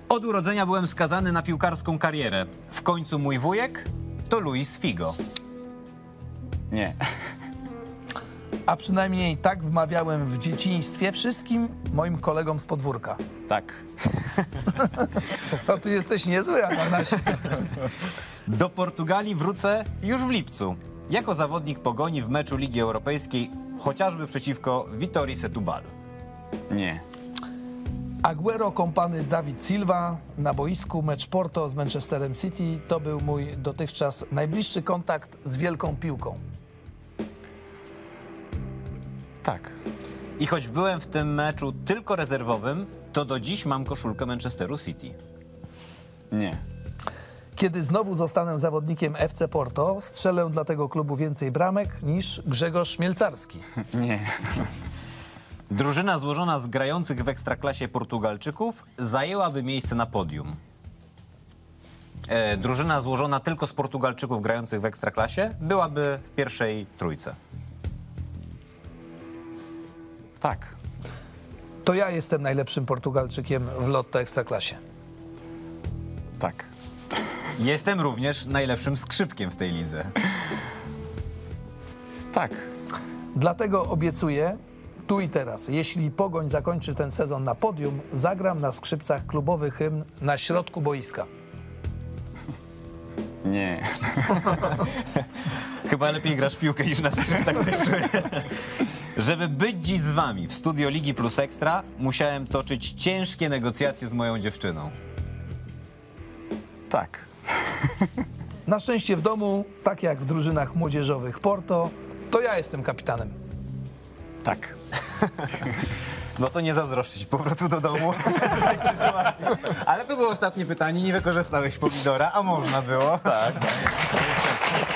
Od urodzenia byłem skazany na piłkarską karierę. W końcu mój wujek to Luis Figo. Nie. A przynajmniej tak wmawiałem w dzieciństwie wszystkim moim kolegom z podwórka. Tak. To ty jesteś niezły, Atanasie. Do Portugalii wrócę już w lipcu. Jako zawodnik Pogoni w meczu Ligi Europejskiej, chociażby przeciwko Vitorii Setúbal. Nie. Agüero kompany David Silva na boisku, mecz Porto z Manchesterem City. To był mój dotychczas najbliższy kontakt z wielką piłką. Tak. I choć byłem w tym meczu tylko rezerwowym, to do dziś mam koszulkę Manchesteru City. Nie. Kiedy znowu zostanę zawodnikiem FC Porto, strzelę dla tego klubu więcej bramek niż Grzegorz Mielcarski. Nie. Drużyna złożona z grających w Ekstraklasie Portugalczyków zajęłaby miejsce na podium. Drużyna złożona tylko z Portugalczyków grających w Ekstraklasie byłaby w pierwszej trójce. Tak. To ja jestem najlepszym Portugalczykiem w Lotto Ekstraklasie. Tak. Jestem również najlepszym skrzypkiem w tej lidze. Tak. Dlatego obiecuję, tu i teraz, jeśli Pogoń zakończy ten sezon na podium, zagram na skrzypcach klubowy hymn na środku boiska. Nie. Chyba lepiej grasz w piłkę niż na skrzypcach, coś czuję. Żeby być dziś z wami w studio Ligi Plus Ekstra, musiałem toczyć ciężkie negocjacje z moją dziewczyną. Tak. Na szczęście w domu, tak jak w drużynach młodzieżowych Porto, to ja jestem kapitanem. Tak. No to nie zazdroszczę ci powrotu do domu w tej sytuacji. Ale to było ostatnie pytanie, nie wykorzystałeś pomidora, a można było. Tak.